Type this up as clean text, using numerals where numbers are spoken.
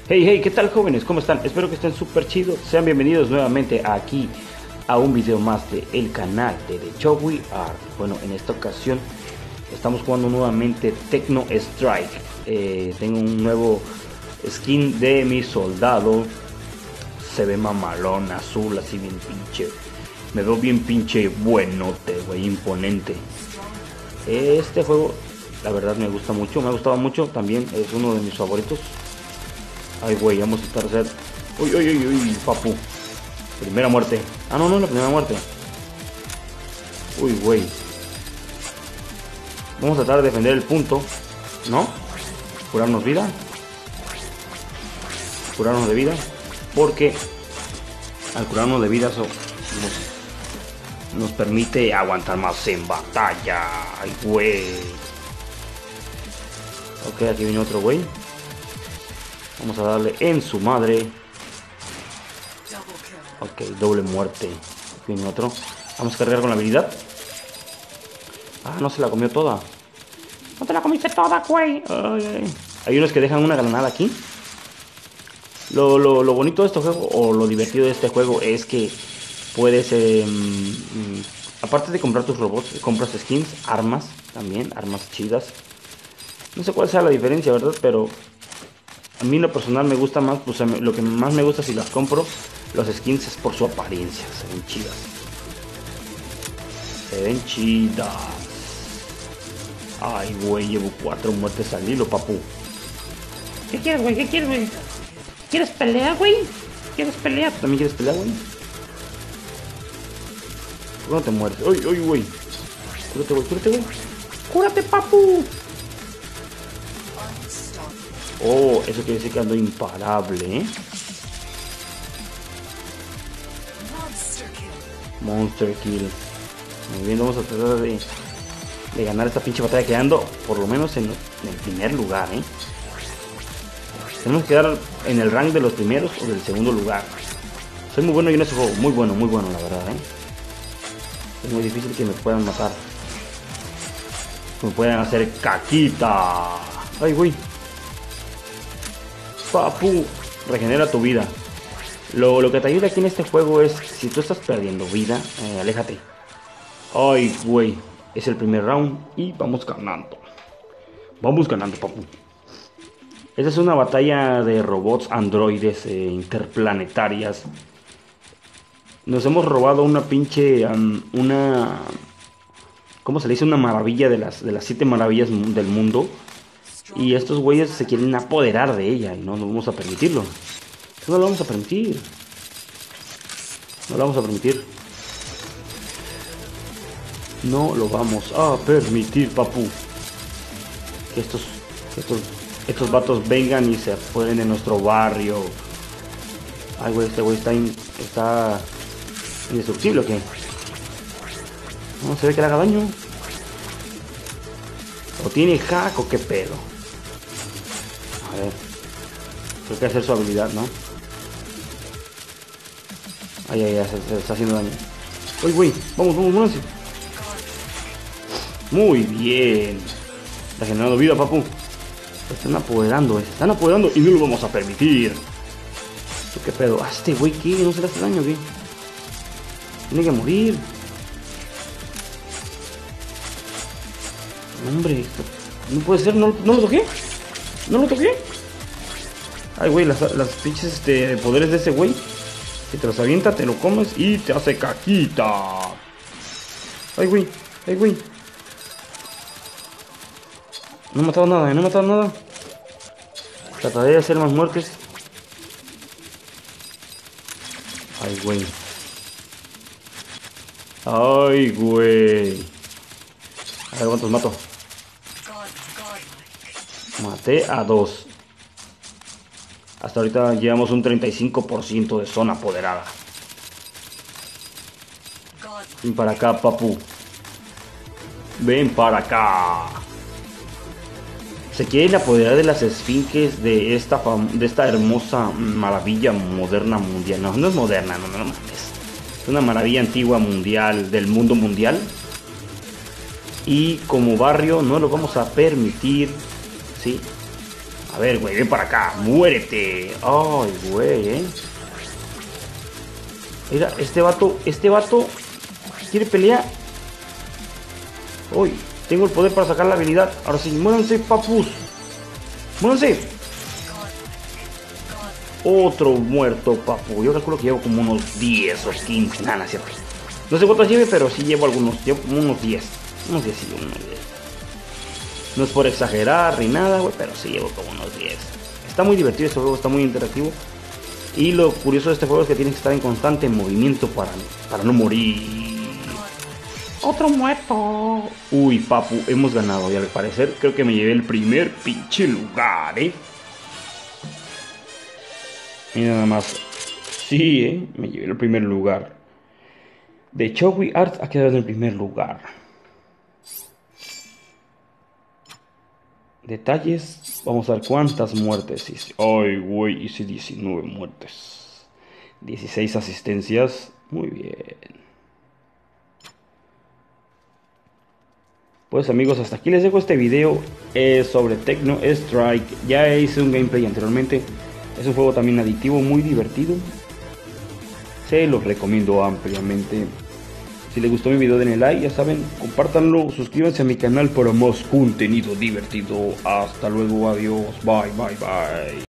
Hey, hey, ¿qué tal, jóvenes? ¿Cómo están? Espero que estén súper chidos. Sean bienvenidos nuevamente aquí a un video más de el canal de The Chowi Art. Bueno, en esta ocasión estamos jugando nuevamente Techno Strike. Tengo un nuevo skin de mi soldado. Se ve mamalón, azul, así bien pinche. Me veo bien pinche buenote, güey, imponente. Este juego, la verdad, me gusta mucho. Me ha gustado mucho. También es uno de mis favoritos. Ay, güey, vamos a estar hacer. Uy, uy, uy, uy, papu. Primera muerte. Ah, no, no, la primera muerte. Uy, güey. Vamos a tratar de defender el punto, ¿no? Curarnos vida. Curarnos de vida. Porque al curarnos de vida eso nos permite aguantar más en batalla. Ay, güey. Ok, aquí viene otro güey. Vamos a darle en su madre. Ok, doble muerte. Aquí viene otro. Vamos a cargar con la habilidad. Ah, no se la comió toda. No te la comiste toda, güey. Hay unos que dejan una granada aquí. Lo bonito de este juego, o lo divertido de este juego, es que puedes, aparte de comprar tus robots, compras skins, armas también, armas chidas. No sé cuál sea la diferencia, ¿verdad? Pero a mí en lo personal me gusta más, pues lo que más me gusta si las compro, los skins, es por su apariencia. Se ven chidas. Se ven chidas. Ay, güey, llevo 4 muertes al hilo, papu. ¿Qué quieres, güey? ¿Qué quieres, güey? ¿Quieres pelea, güey? ¿Quieres pelea? ¿También quieres pelear, güey? ¿Por qué no te mueres? ¡Uy, uy, güey! Cúrate, güey, cúrate, güey. ¡Cúrate, papu! Oh, eso quiere decir que ando imparable, ¿eh? Monster Kill. Muy bien, vamos a tratar de ganar esta pinche batalla, quedando por lo menos en el primer lugar, ¿eh? Tenemos que quedar en el rank de los primeros o del segundo lugar. Soy muy bueno yo en este juego, muy bueno, la verdad, ¿eh? Es muy difícil que me puedan matar. Que me puedan hacer caquita. Ay, güey. Papu, regenera tu vida. Lo que te ayuda aquí en este juego es, si tú estás perdiendo vida, aléjate. Ay, güey. Es el primer round y vamos ganando. Vamos ganando, papu. Esta es una batalla de robots androides interplanetarias. Nos hemos robado una pinche... ¿cómo se le dice? Una maravilla de las 7 maravillas del mundo. Y estos güeyes se quieren apoderar de ella. Y no vamos a permitirlo. No lo vamos a permitir. No lo vamos a permitir. No lo vamos a permitir, papu. Que estos vatos vengan y se apoderen de nuestro barrio. Ay, güey, este güey está indestructible, ¿o qué? No se ve que le haga daño. ¿O tiene hack o qué pedo? A ver. Creo que hacer su habilidad, ¿no? Ay, ay, ay, se está haciendo daño. Uy, güey, vamos, vamos. Muy bien. Está generando vida, papu. Se están apoderando y no lo vamos a permitir. ¿Qué pedo? Ah, este güey, ¿qué? ¿No se le hace daño, qué? Tiene que morir. Hombre, esto no puede ser. ¿No lo toqué? ¿No lo toqué? Ay, güey, las pinches poderes de ese güey. Si te los avienta, te lo comes y te hace caquita. Ay, güey, ay, güey. No he matado nada, no he matado nada. Trataré de hacer más muertes. Ay, güey. Ay, güey. A ver cuántos mato. Maté a 2. Hasta ahorita llevamos un 35% de zona apoderada. Ven para acá, papu. Ven para acá. Se quieren apoderar de las esfinges de esta hermosa maravilla moderna mundial. No, no es moderna, no mames. Es una maravilla antigua mundial, del mundo mundial. Y como barrio no lo vamos a permitir, ¿sí? A ver, güey, ven para acá. Muérete. Ay, güey, Mira, este vato quiere pelear. Uy, tengo el poder para sacar la habilidad. Ahora sí, muéranse, papus. Muéranse. Otro muerto, papu. Yo calculo que llevo como unos 10 o 15. Nada, ¿cierto? No sé cuántos lleve, pero sí llevo algunos. Llevo como unos 10. Unos 10, sí, unos 10. No es por exagerar ni nada, güey, pero sí llevo como unos 10. Está muy divertido este juego, está muy interactivo. Y lo curioso de este juego es que tienes que estar en constante movimiento para no morir. Otro muerto. Uy, papu, hemos ganado. Y al parecer creo que me llevé el primer pinche lugar, Mira nada más. Sí, me llevé el primer lugar. De Chogui Arts ha quedado en el primer lugar. Detalles. Vamos a ver cuántas muertes hice. Ay, güey, hice 19 muertes. 16 asistencias. Muy bien. Pues amigos, hasta aquí les dejo este video sobre Techno Strike. Ya hice un gameplay anteriormente. Es un juego también adictivo, muy divertido. Se los recomiendo ampliamente. Si les gustó mi video denle like, ya saben, compártanlo, suscríbanse a mi canal para más contenido divertido. Hasta luego, adiós, bye, bye, bye.